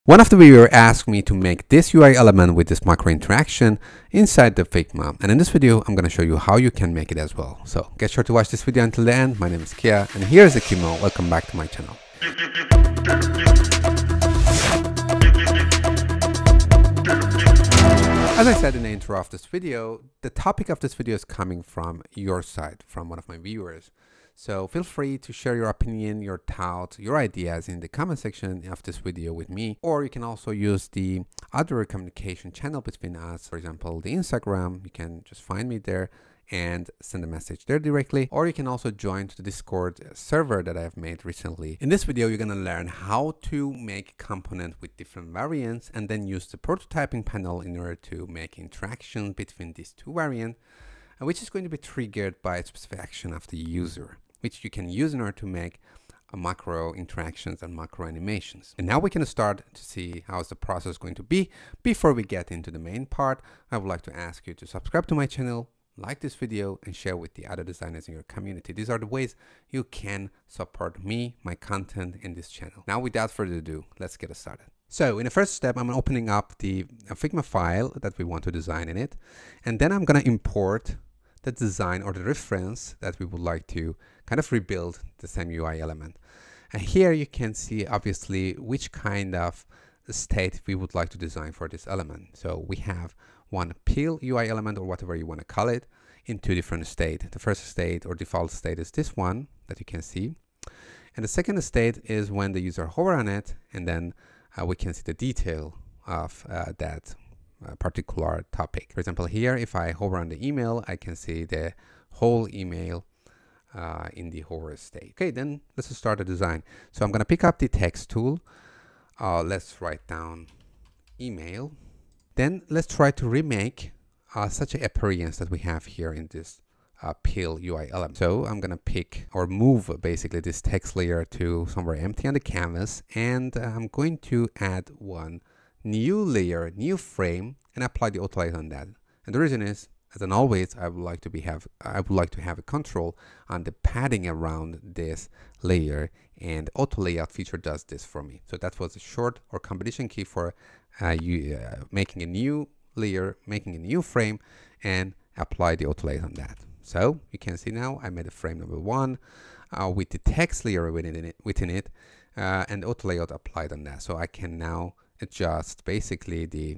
One of the viewers asked me to make this UI element with this macro interaction inside the Figma, and in this video I'm going to show you how you can make it as well. So get sure to watch this video until the end. My name is Kia and here's the Kimo. Welcome back to my channel. As I said in the intro of this video, the topic of this video is coming from your side, from one of my viewers. So feel free to share your opinion, your thoughts, your ideas in the comment section of this video with me, or you can also use the other communication channel between us. For example, the Instagram, you can just find me there and send a message there directly, or you can also join to the Discord server that I have made recently. In this video, you're going to learn how to make a component with different variants and then use the prototyping panel in order to make interaction between these two variants, which is going to be triggered by a specific action of the user, which you can use in order to make macro interactions and macro animations. And now we can start to see how the process is going to be. Before we get into the main part, I would like to ask you to subscribe to my channel, like this video, and share with the other designers in your community. These are the ways you can support me, my content in this channel. Now, without further ado, let's get started. So in the first step, I'm opening up the Figma file that we want to design in it. And then I'm going to import the design or the reference that we would like to kind of rebuild the same UI element. And here you can see obviously which kind of state we would like to design for this element. So we have one peel UI element, or whatever you want to call it, in two different states. The first state or default state is this one that you can see. And the second state is when the user hover on it, and then we can see the detail of that particular topic. For example, here, if I hover on the email, I can see the whole email in the hover state. Okay, then let's start the design. So I'm going to pick up the text tool. Let's write down email. Then let's try to remake such an appearance that we have here in this peel UI element. So I'm going to pick or move basically this text layer to somewhere empty on the canvas, and I'm going to add one new layer, new frame, and apply the auto layout on that. And the reason is, as in always, I would like to have a control on the padding around this layer, and auto layout feature does this for me. So that was a short or combination key for making a new layer, making a new frame, and apply the auto layout on that. So you can see now I made a frame number one with the text layer within it, and auto layout applied on that. So I can now adjust basically the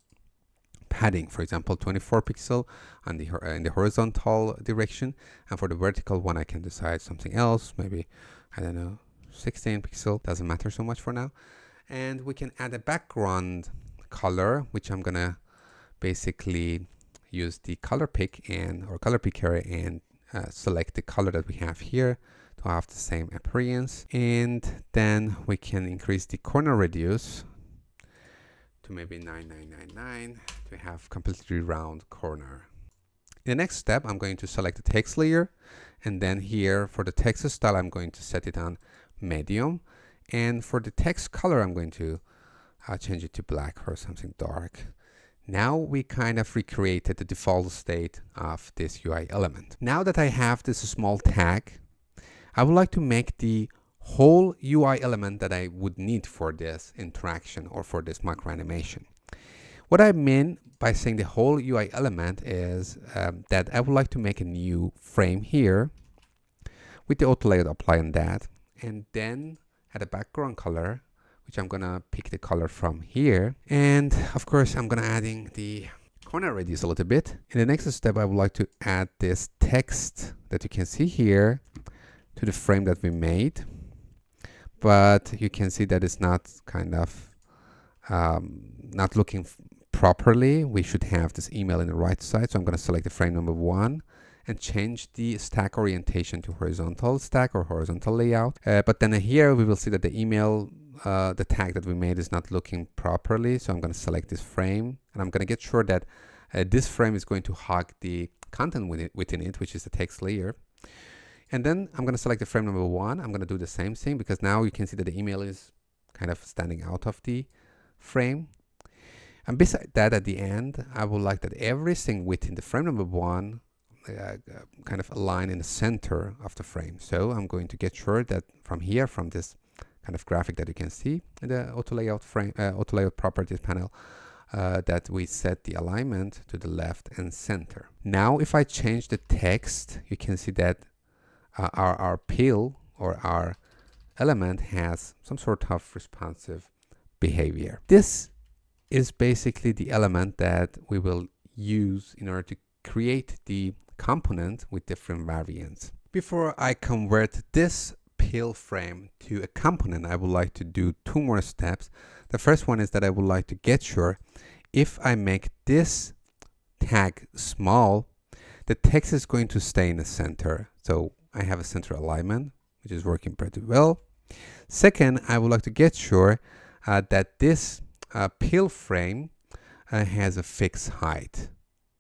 padding, for example 24 pixel on the in the horizontal direction, and for the vertical one I can decide something else, maybe I don't know, 16 pixel, doesn't matter so much for now. And we can add a background color, which I'm gonna basically use the color pick or color picker and select the color that we have here to have the same appearance. And then we can increase the corner radius to maybe 9999 to have completely round corner. In the next step, I'm going to select the text layer, and then here for the text style I'm going to set it on medium, and for the text color I'm going to change it to black or something dark. Now we kind of recreated the default state of this UI element. Now that I have this small tag, I would like to make the whole UI element that I would need for this interaction or for this macro animation. What I mean by saying the whole UI element is that I would like to make a new frame here with the auto layout apply on that, and then add a background color, which I'm gonna pick the color from here. And of course, I'm gonna adding the corner radius a little bit. In the next step, I would like to add this text that you can see here to the frame that we made. But you can see that it's not kind of not looking properly. We should have this email in the right side. So I'm going to select the frame number one and change the stack orientation to horizontal stack or horizontal layout. But then here we will see that the email, the tag that we made is not looking properly. So I'm going to select this frame, and I'm going to get sure that this frame is going to hug the content within it, which is the text layer. And then I'm going to select the frame number one. I'm going to do the same thing because now you can see that the email is kind of standing out of the frame. And beside that, at the end, I would like that everything within the frame number one kind of align in the center of the frame. So I'm going to get sure that from here, from this kind of graphic that you can see in the auto layout frame, auto layout properties panel, that we set the alignment to the left and center. Now, if I change the text, you can see that our pill or our element has some sort of responsive behavior. This is basically the element that we will use in order to create the component with different variants. Before I convert this pill frame to a component, I would like to do two more steps. The first one is that I would like to get sure if I make this tag small, the text is going to stay in the center. So I have a center alignment, which is working pretty well. Second, I would like to get sure that this pill frame has a fixed height.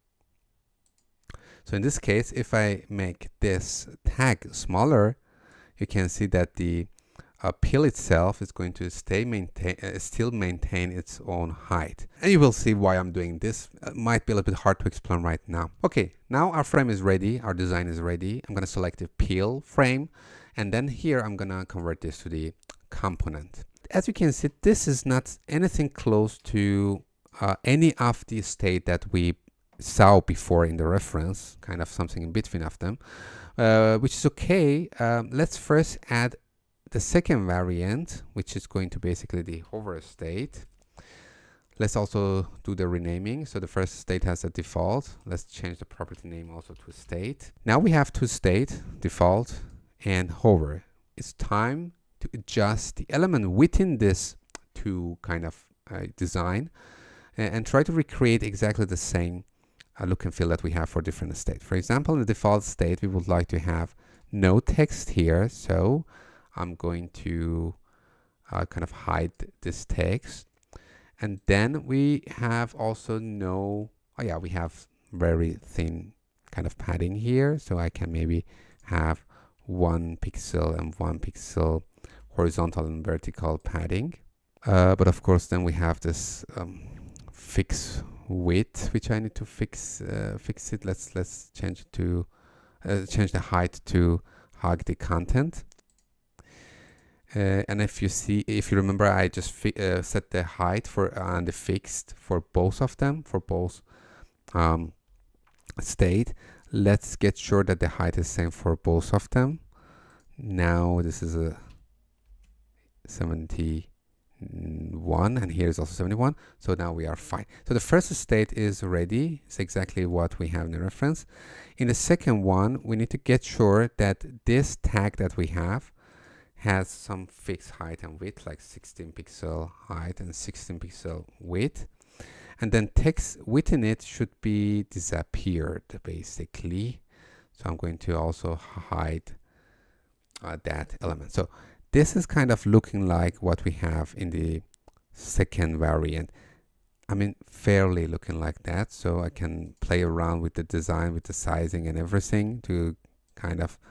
So in this case, if I make this tag smaller, you can see that the pill itself is going to still maintain its own height. And you will see why I'm doing this. It might be a little bit hard to explain right now. Okay, now our frame is ready, our design is ready. I'm going to select the pill frame, and then here I'm going to convert this to the component. As you can see, this is not anything close to any of the state that we saw before in the reference, kind of something in between of them, which is okay. Let's first add the second variant, which is going to basically the hover state. Let's also do the renaming. So the first state has a default. Let's change the property name also to state. Now we have two state, default and hover. It's time to adjust the element within this to kind of design and try to recreate exactly the same look and feel that we have for different states. For example, in the default state, we would like to have no text here. So I'm going to kind of hide this text. And then we have also no, oh yeah, we have very thin kind of padding here. So I can maybe have 1 pixel and 1 pixel horizontal and vertical padding. But of course, then we have this fixed width, which I need to fix it. Let's change it to change the height to hug the content. And if you remember, I just set the height for and the fixed for both of them, for both state. Let's get sure that the height is same for both of them. Now this is a 71 and here is also 71, so now we are fine. So the first state is ready. It's exactly what we have in the reference. In the second one, we need to get sure that this tag that we have has some fixed height and width, like 16 pixel height and 16 pixel width, and then text within it should be disappeared basically. So I'm going to also hide that element. So this is kind of looking like what we have in the second variant. I mean, fairly looking like that. So I can play around with the design, with the sizing and everything to kind of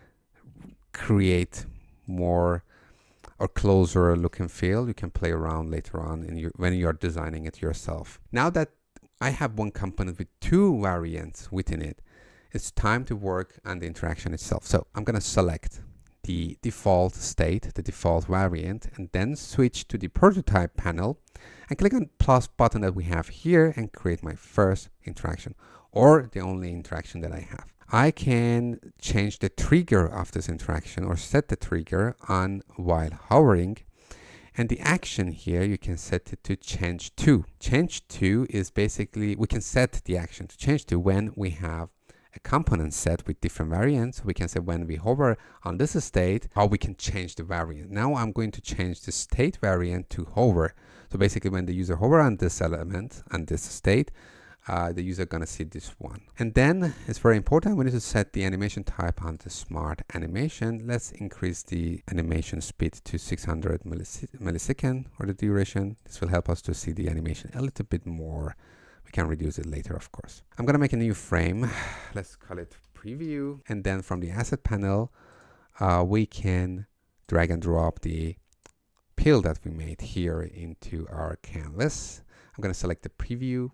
create more or closer look and feel. You can play around later on when you're designing it yourself. Now that I have one component with two variants within it, it's time to work on the interaction itself. So I'm going to select the default state, the default variant, and then switch to the prototype panel and click on the plus button that we have here and create my first interaction, or the only interaction that I have. I can change the trigger of this interaction or set the trigger on while hovering. And the action here, you can set it to change to. Change to is basically, we can set the action to change to when we have a component set with different variants. We can say when we hover on this state, how we can change the variant. Now I'm going to change the state variant to hover. So basically when the user hover on this element and this state, the user gonna see this one. And then it's very important, we need to set the animation type on the smart animation. Let's increase the animation speed to 600 millisecond or the duration. This will help us to see the animation a little bit more. We can reduce it later, of course. I'm gonna make a new frame. Let's call it preview. And then from the asset panel, we can drag and drop the pill that we made here into our canvas. I'm gonna select the preview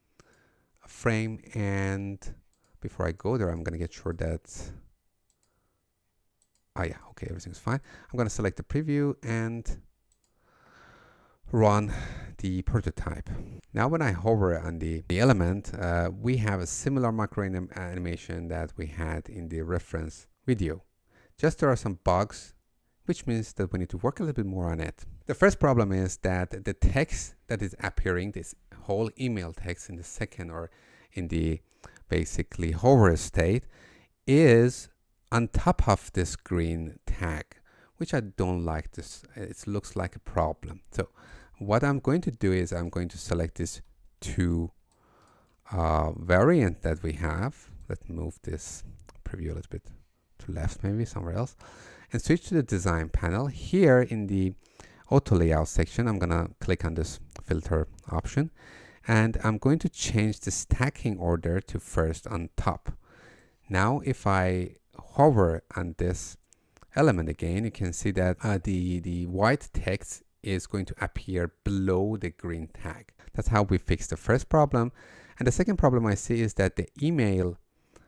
frame, and before I go there, I'm gonna get sure that yeah, okay, everything's fine. I'm going to select the preview and run the prototype. Now when I hover on the element, we have a similar macro animation that we had in the reference video. Just there are some bugs, which means that we need to work a little bit more on it. The first problem is that the text that is appearing, this whole email text in the second or in the basically hover state, is on top of this green tag, which I don't like. This it looks like a problem. So what I'm going to do is I'm going to select this two variant that we have. Let's move this preview a little bit to left, maybe somewhere else, and switch to the design panel. Here in the auto layout section, I'm gonna click on this filter option, and I'm going to change the stacking order to first on top. Now if I hover on this element again, you can see that the white text is going to appear below the green tag. That's how we fix the first problem. And the second problem I see is that the email,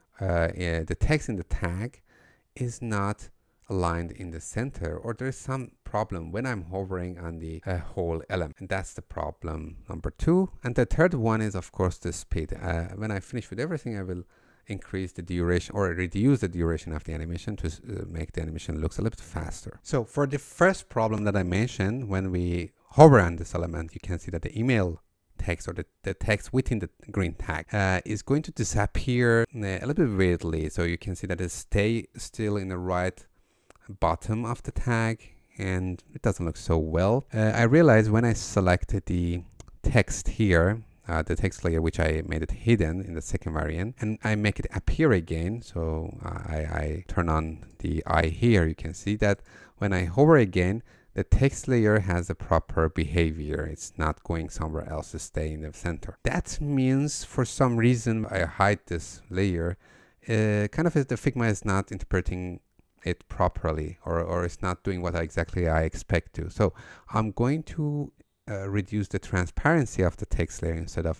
the text in the tag is not aligned in the center, or there's some problem when I'm hovering on the whole element. And that's the problem number 2. And the third one is, of course, the speed. When I finish with everything, I will increase the duration or reduce the duration of the animation to make the animation looks a little bit faster. So for the first problem that I mentioned, when we hover on this element, you can see that the email text or the text within the green tag is going to disappear a little bit weirdly. So you can see that it stays still in the right bottom of the tag, and it doesn't look so well. I realized when I selected the text here, the text layer, which I made it hidden in the second variant, and I make it appear again. So I turn on the eye here. You can see that when I hover again, the text layer has a proper behavior. It's not going somewhere else to stay in the center. That means for some reason I hide this layer. Kind of the Figma is not interpreting it properly, or it's not doing what exactly I expect to. So I'm going to reduce the transparency of the text layer instead of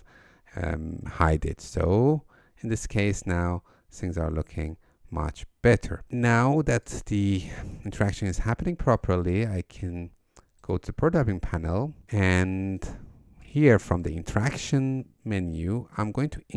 hide it. So in this case now things are looking much better. Now that the interaction is happening properly, I can go to the prototyping panel, and here from the interaction menu, I'm going to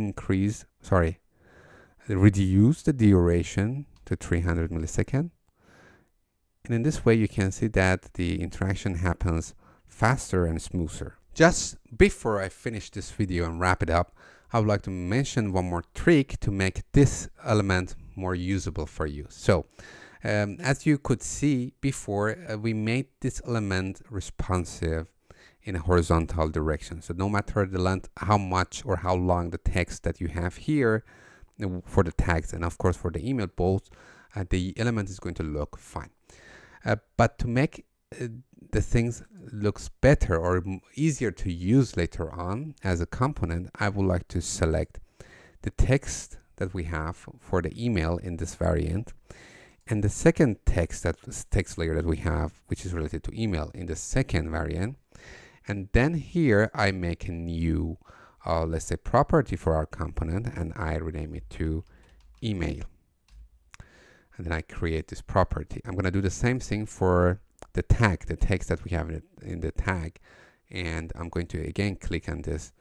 reduce the duration to 300 milliseconds. And in this way, you can see that the interaction happens faster and smoother. Just before I finish this video and wrap it up, I would like to mention one more trick to make this element more usable for you. So as you could see before, we made this element responsive in a horizontal direction. So no matter the length, how much or how long the text that you have here for the tags, and of course for the email both, the element is going to look fine. But to make the things looks better or easier to use later on as a component, I would like to select the text that we have for the email in this variant, and the second text layer that we have, which is related to email, in the second variant. And then here I make a new let's say property for our component, and I rename it to email, and then I create this property. I'm going to do the same thing for the tag, the text that we have in the tag, and I'm going to again click on this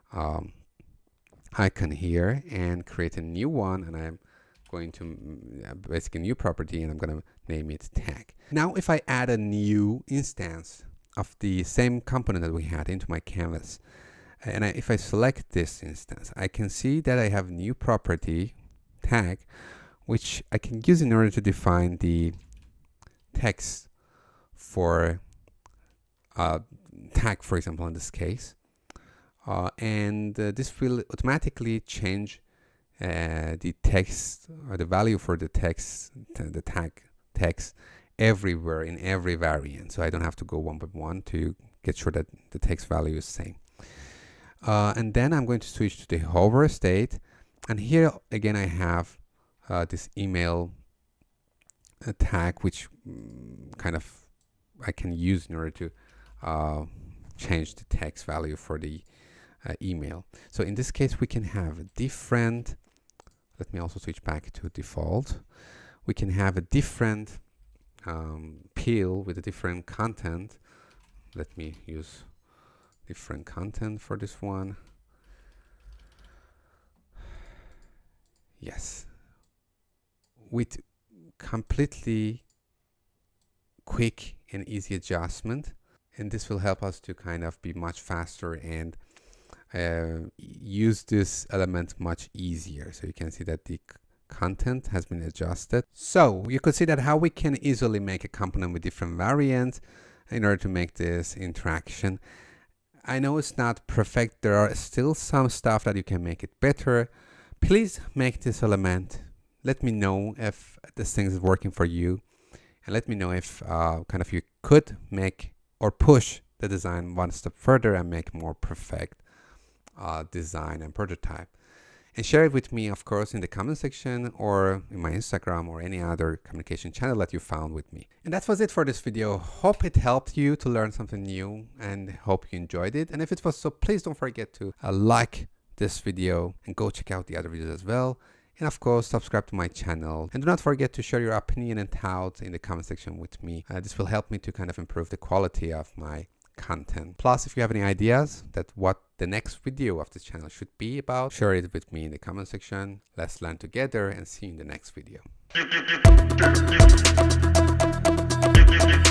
icon here and create a new one, and I'm going to basically new property, and I'm going to name it tag. Now if I add a new instance of the same component that we had into my canvas, and if I select this instance, I can see that I have new property tag, which I can use in order to define the text for tag, for example, in this case. And this will automatically change the text or the value for the text, the tag text everywhere in every variant. So I don't have to go one by one to get sure that the text value is same. And then I'm going to switch to the hover state. And here again, I have this email tag, which kind of I can use in order to change the text value for the email. So in this case, we can have different, let me also switch back to default. We can have a different peel with a different content. Let me use different content for this one. Yes, with completely quick and easy adjustment, and this will help us to kind of be much faster and use this element much easier. So you can see that the content has been adjusted. So you could see that how we can easily make a component with different variants in order to make this interaction. I know it's not perfect. There are still some stuff that you can make it better. Please make this element. Let me know if this thing is working for you, and let me know if kind of you could make or push the design one step further and make more perfect design and prototype. And share it with me, of course, in the comment section or in my Instagram or any other communication channel that you found with me. And that was it for this video. Hope it helped you to learn something new and hope you enjoyed it. And if it was so, please don't forget to like this video and go check out the other videos as well. And of course, subscribe to my channel. And do not forget to share your opinion and thoughts in the comment section with me. This will help me to kind of improve the quality of my content. Plus, if you have any ideas that what the next video of this channel should be about, share it with me in the comment section. Let's learn together and see you in the next video.